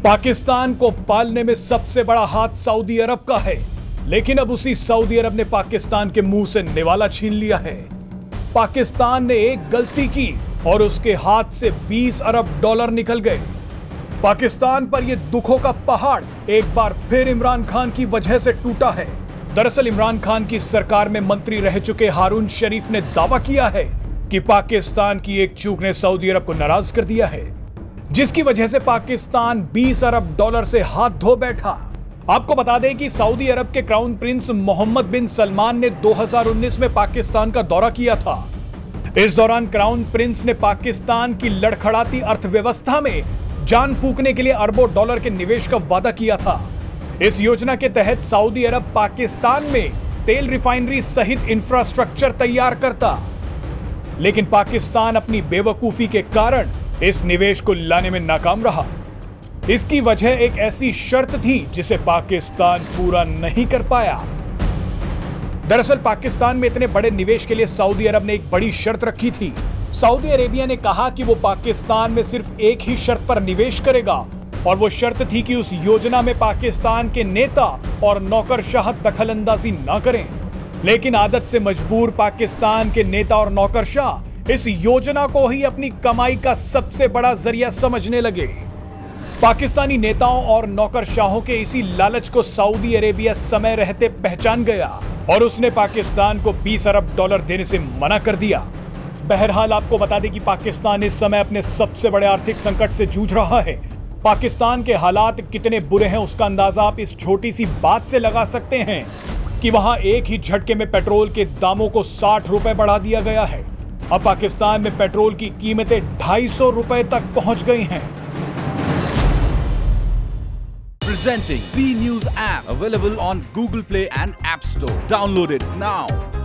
पाकिस्तान को पालने में सबसे बड़ा हाथ सऊदी अरब का है, लेकिन अब उसी सऊदी अरब ने पाकिस्तान के मुंह से निवाला छीन लिया है। पाकिस्तान ने एक गलती की और उसके हाथ से 20 अरब डॉलर निकल गए। पाकिस्तान पर यह दुखों का पहाड़ एक बार फिर इमरान खान की वजह से टूटा है। दरअसल इमरान खान की सरकार में मंत्री रह चुके हारून शरीफ ने दावा किया है कि पाकिस्तान की एक चूक ने सऊदी अरब को नाराज कर दिया है, जिसकी वजह से पाकिस्तान 20 अरब डॉलर से हाथ धो बैठा। आपको बता दें कि सऊदी अरब के crown prince Mohammed bin Salman ने 2019 में पाकिस्तान का दौरा किया था। इस दौरान क्राउन प्रिंस ने पाकिस्तान की लड़खड़ाती अर्थव्यवस्था में जान फूंकने के लिए अरबों डॉलर के निवेश का वादा किया था। इस योजना के तहत सऊदी अरब पाकिस्तान में तेल रिफाइनरी सहित इंफ्रास्ट्रक्चर तैयार करता, लेकिन पाकिस्तान अपनी बेवकूफी के कारण इस निवेश को लाने में नाकाम रहा। इसकी वजह एक ऐसी शर्त थी जिसे पाकिस्तान पूरा नहीं कर पाया। दरअसल पाकिस्तान में इतने बड़े निवेश के लिए सऊदी अरब ने एक बड़ी शर्त रखी थी। सऊदी अरेबिया ने कहा कि वो पाकिस्तान में सिर्फ एक ही शर्त पर निवेश करेगा, और वो शर्त थी कि उस योजना में पाकिस्तान के नेता और नौकरशाह दखलंदाजी ना करें। लेकिन आदत से मजबूर पाकिस्तान के नेता और नौकरशाह इस योजना को ही अपनी कमाई का सबसे बड़ा जरिया समझने लगे। पाकिस्तानी नेताओं और नौकरशाहों के इसी लालच को सऊदी अरेबिया समय रहते पहचान गया और उसने पाकिस्तान को 20 अरब डॉलर देने से मना कर दिया। बहरहाल आपको बता दें कि पाकिस्तान इस समय अपने सबसे बड़े आर्थिक संकट से जूझ रहा है। पाकिस्तान के हालात कितने बुरे हैं उसका अंदाजा आप इस छोटी सी बात से लगा सकते हैं कि वहां एक ही झटके में पेट्रोल के दामों को 60 रुपए बढ़ा दिया गया है। अब पाकिस्तान में पेट्रोल की कीमतें 250 रुपए तक पहुंच गई हैं। Presenting B News app available on Google Play and App Store. Download it now.